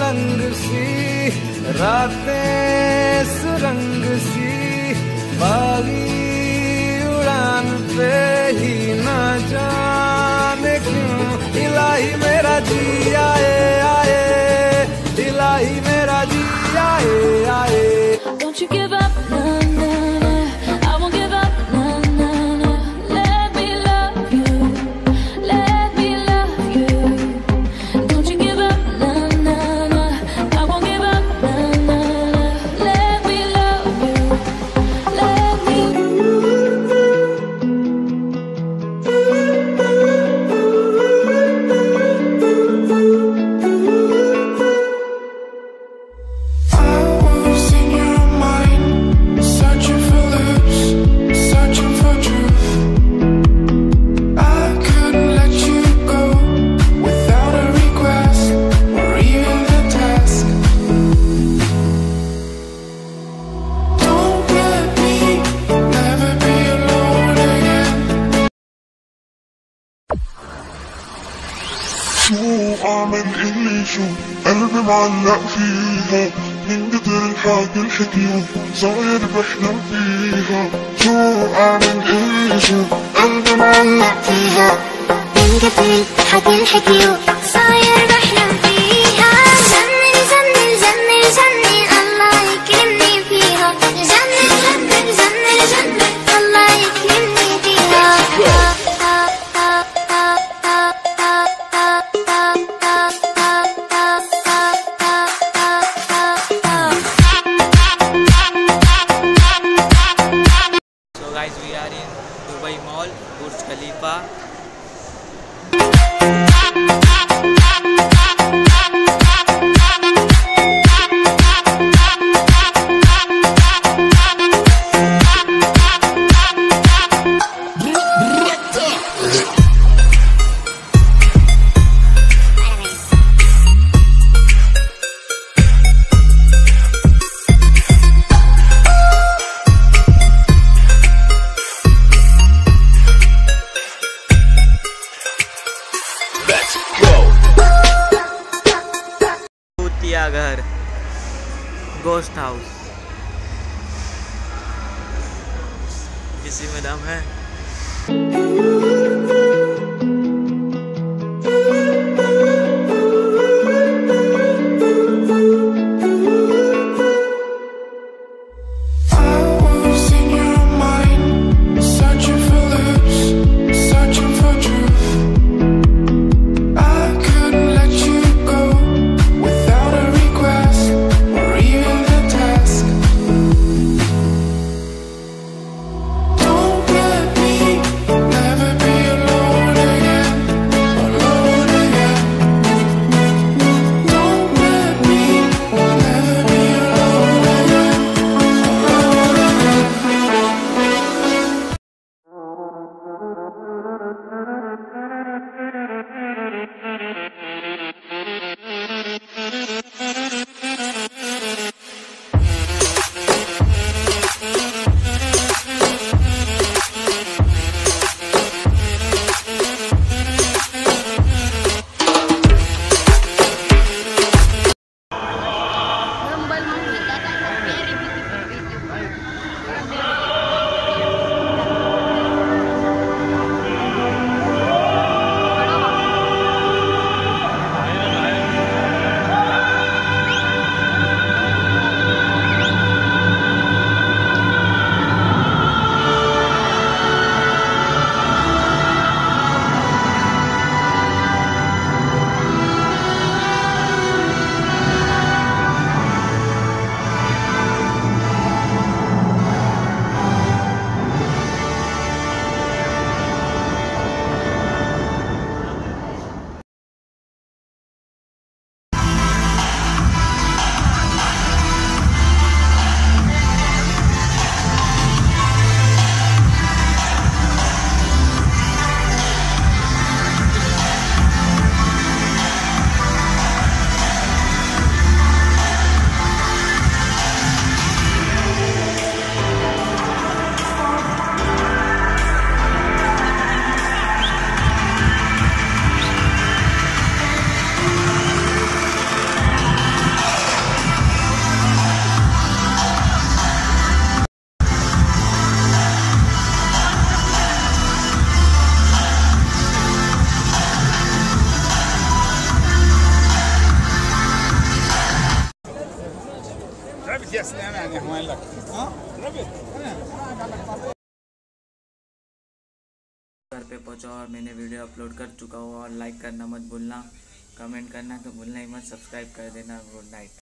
मलंग सी, रातें सुरंग सी, बागी उड़ान पे ही ना जाने क्यों इलाही मेरा जी आए आए, इलाही मेरा जी आए आए। Don't you give up, no, no, no. I won't give up, no, no, no. Let me love you, let me love you. Don't you give up, no, no, no. I won't give up, no, no, no. Let me love you, let me. شو أعمل اللي شو قلبي معلق فيها من قدر الحاجة الحكيوم صاير بحلم فيها. شو أعمل اللي شو قلبي معلق فيها من قدر الحاجة الحكيوم صاير بحلم فيها. جنن جنن جنن جنن الله يكرمني فيها. جنن جنن جنن جنن الله يكرمني فيها. Guys, we are in Dubai Mall, Burj Khalifa. भूतिया घर, ghost house, किसी में दम है। घर पे पहुंचा और मैंने वीडियो अपलोड कर चुका हूँ। और लाइक करना मत भूलना, कमेंट करना तो भूलना ही मत, सब्सक्राइब कर देना। Good night.